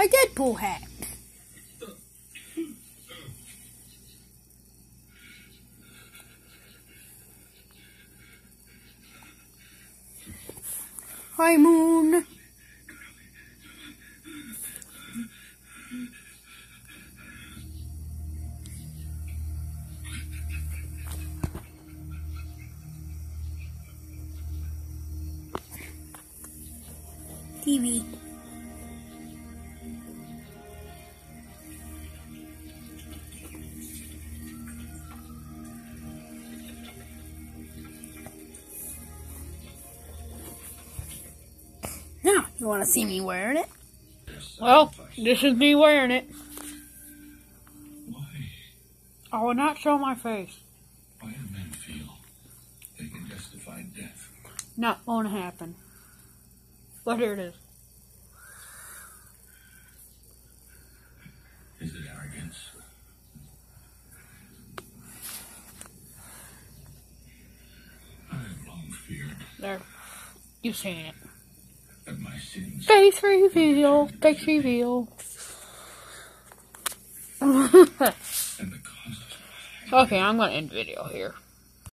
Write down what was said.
my Deadpool hat. Hi, Moon. TV. Now, you want to see me wearing it? Well, this is me wearing it. Why? I will not show my face. Why do men feel they can justify death? Not gonna happen. But here it is. Is it arrogance? I have long feared There. You've seen it. that my sins Face reveal. Face reveal. and the causes. Okay, I'm gonna end the video here.